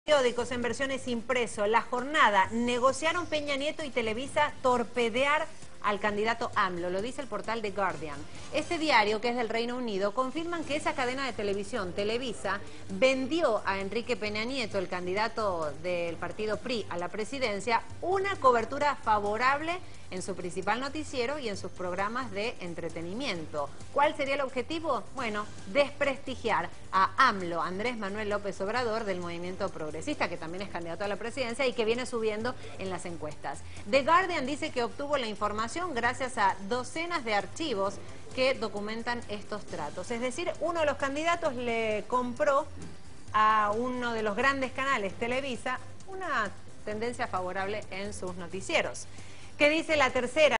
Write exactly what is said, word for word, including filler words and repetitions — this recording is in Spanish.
Periódicos en versiones impreso, La Jornada, negociaron Peña Nieto y Televisa torpedear al candidato AMLO, lo dice el portal The Guardian. Este diario, que es del Reino Unido, confirman que esa cadena de televisión, Televisa, vendió a Enrique Peña Nieto, el candidato del partido P R I a la presidencia, una cobertura favorable en su principal noticiero y en sus programas de entretenimiento. ¿Cuál sería el objetivo? Bueno, desprestigiar a AMLO, Andrés Manuel López Obrador, del movimiento progresista, que también es candidato a la presidencia y que viene subiendo en las encuestas. The Guardian dice que obtuvo la información gracias a docenas de archivos que documentan estos tratos. Es decir, uno de los candidatos le compró a uno de los grandes canales, Televisa, una tendencia favorable en sus noticieros. ¿Qué dice La Tercera?